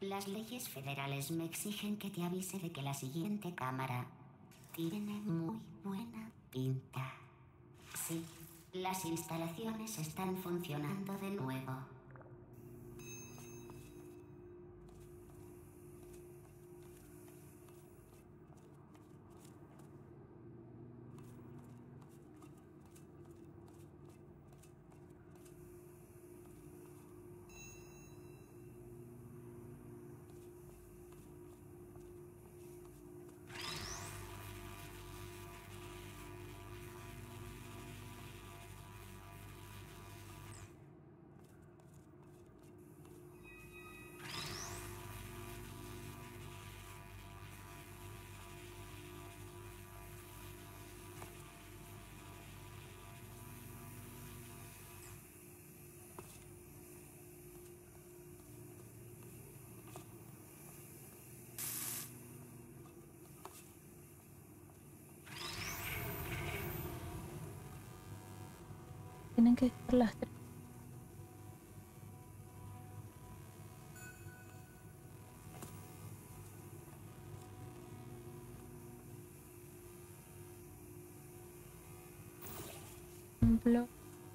Las leyes federales me exigen que te avise de que la siguiente cámara tiene muy buena pinta. Sí, las instalaciones están funcionando de nuevo. Tienen que estar las tres. Ejemplo.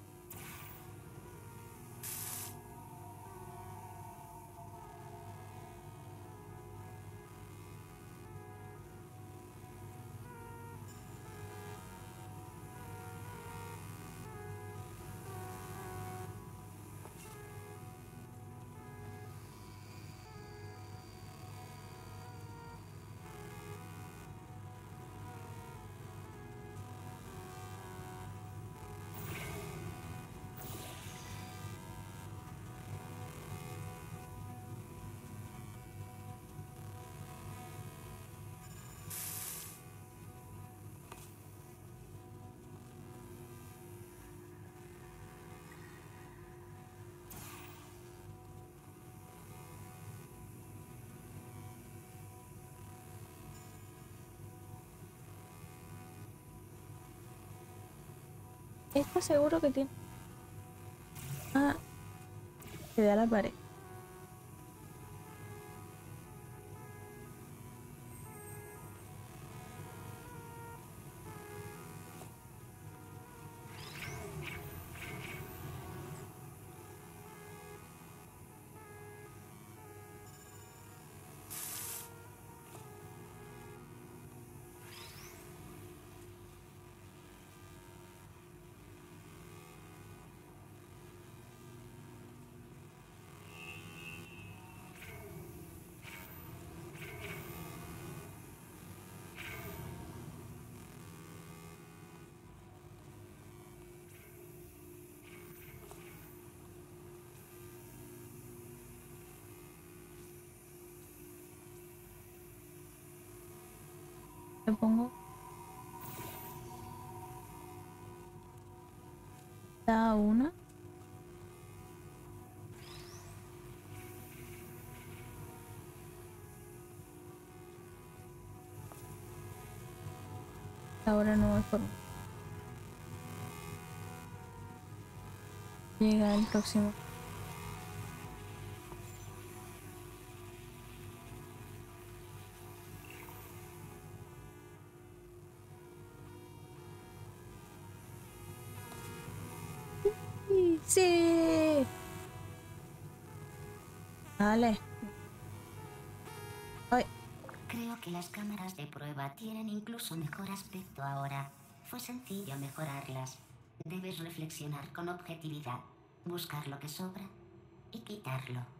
Esto seguro que tiene. Ah, que da la pared. Le pongo cada una. Ahora no hay forma. Llega el próximo. Sí. Vale. Ay. Creo que las cámaras de prueba tienen incluso mejor aspecto ahora. Fue sencillo mejorarlas. Debes reflexionar con objetividad, buscar lo que sobra y quitarlo.